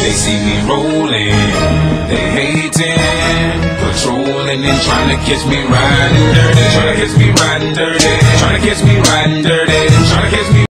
They see me rolling, they hating, patrolling and trying to catch me riding dirty, trying to catch me riding dirty, trying to catch me riding dirty, trying to catch me